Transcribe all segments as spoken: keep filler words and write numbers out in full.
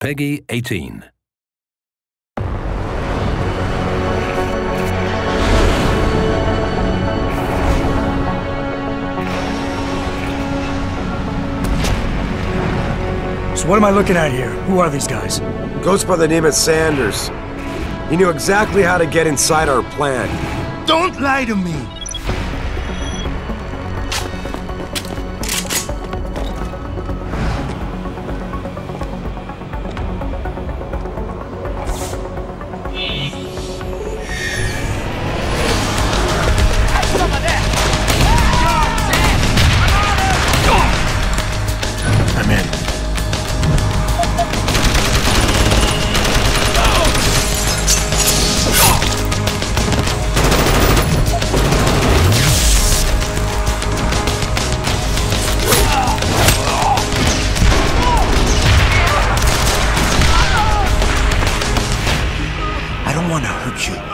Peggy eighteen. So what am I looking at here? Who are these guys? Goes by the name of Sanders. He knew exactly how to get inside our plant. Don't lie to me! I'm in. I don't want to hurt you.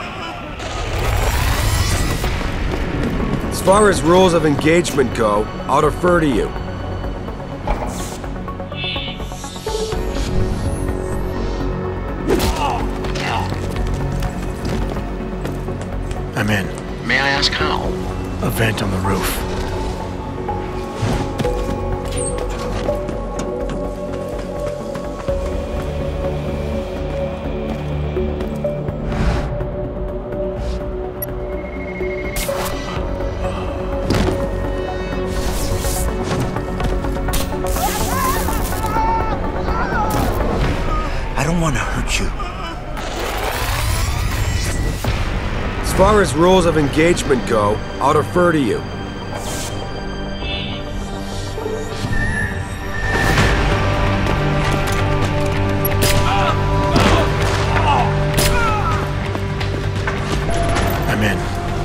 As far as rules of engagement go, I'll defer to you. I'm in. May I ask how? A vent on the roof. I don't want to hurt you. As far as rules of engagement go, I'll defer to you. I'm in.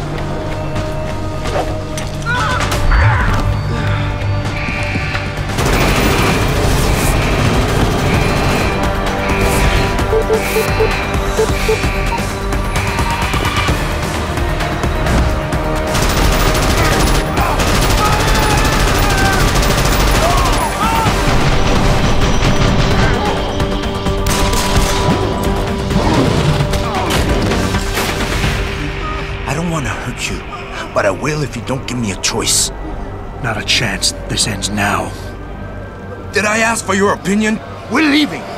I don't want to hurt you, but I will if you don't give me a choice. Not a chance. This ends now. Did I ask for your opinion? We're leaving.